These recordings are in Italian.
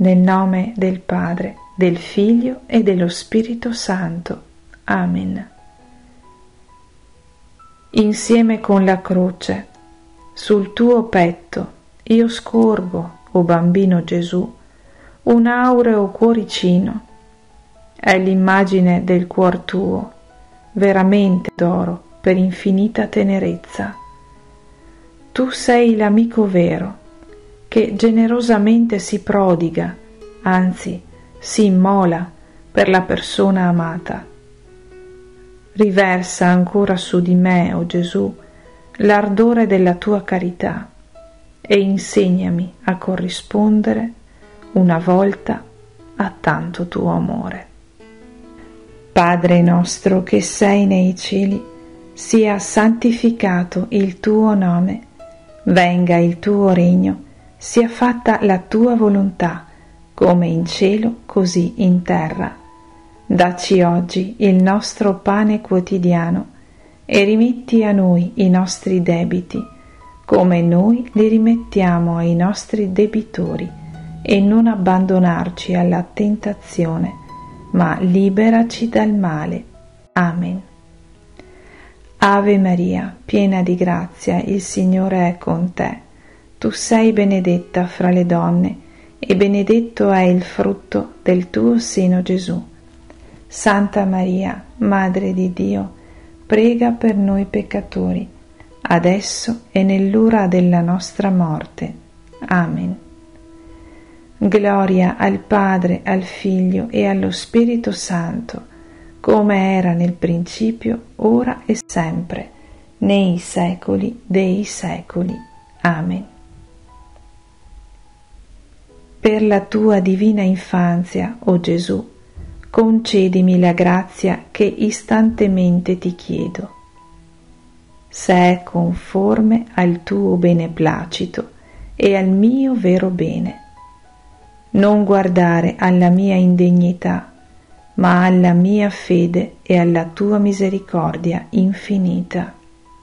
Nel nome del Padre, del Figlio e dello Spirito Santo. Amen. Insieme con la croce, sul tuo petto, io scorgo, o bambino Gesù, un aureo cuoricino. È l'immagine del cuor tuo, veramente d'oro per infinita tenerezza. Tu sei l'amico vero, che generosamente si prodiga, anzi si immola per la persona amata. Riversa ancora su di me, o Gesù, l'ardore della tua carità e insegnami a corrispondere una volta a tanto tuo amore. Padre nostro che sei nei cieli, sia santificato il tuo nome, venga il tuo regno, sia fatta la tua volontà, come in cielo così in terra. Dacci oggi il nostro pane quotidiano e rimetti a noi i nostri debiti, come noi li rimettiamo ai nostri debitori, e non abbandonarci alla tentazione, ma liberaci dal male. Amen. Ave Maria, piena di grazia, il Signore è con te. Tu sei benedetta fra le donne, e benedetto è il frutto del tuo seno, Gesù. Santa Maria, Madre di Dio, prega per noi peccatori, adesso e nell'ora della nostra morte. Amen. Gloria al Padre, al Figlio e allo Spirito Santo, come era nel principio, ora e sempre, nei secoli dei secoli. Amen. Per la tua divina infanzia, o Gesù, concedimi la grazia che istantemente ti chiedo. Se è conforme al tuo beneplacito e al mio vero bene, non guardare alla mia indegnità, ma alla mia fede e alla tua misericordia infinita.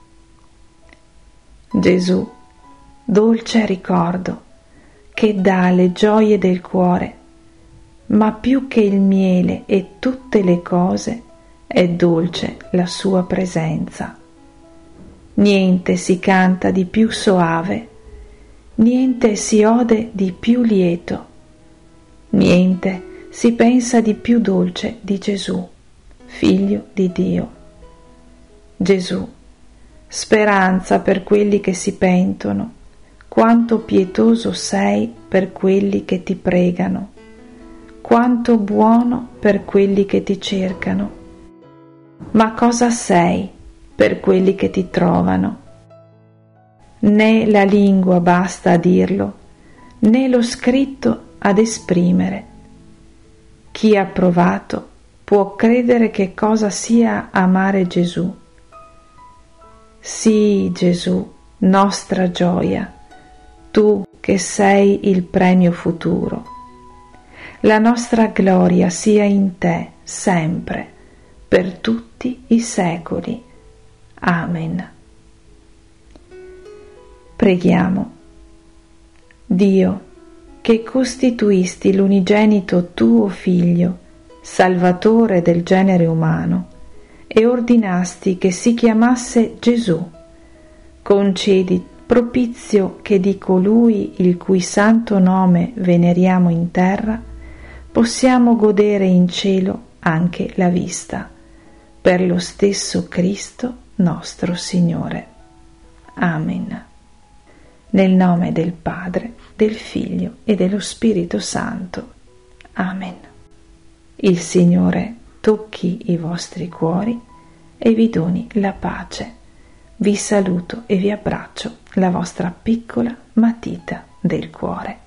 Gesù, dolce ricordo, che dà le gioie del cuore, ma più che il miele e tutte le cose è dolce la sua presenza. Niente si canta di più soave, niente si ode di più lieto, niente si pensa di più dolce di Gesù, Figlio di Dio. Gesù, speranza per quelli che si pentono, quanto pietoso sei per quelli che ti pregano, quanto buono per quelli che ti cercano. Ma cosa sei per quelli che ti trovano? Né la lingua basta a dirlo, né lo scritto ad esprimere. Chi ha provato può credere che cosa sia amare Gesù. Sì, Gesù, nostra gioia, tu che sei il premio futuro. La nostra gloria sia in te sempre, per tutti i secoli. Amen. Preghiamo. Dio, che costituisti l'unigenito tuo Figlio, Salvatore del genere umano, e ordinasti che si chiamasse Gesù, concedi propizio che di colui il cui santo nome veneriamo in terra, possiamo godere in cielo anche la vista, per lo stesso Cristo nostro Signore. Amen. Nel nome del Padre, del Figlio e dello Spirito Santo. Amen. Il Signore tocchi i vostri cuori e vi doni la pace. Vi saluto e vi abbraccio, la vostra piccola matita del cuore.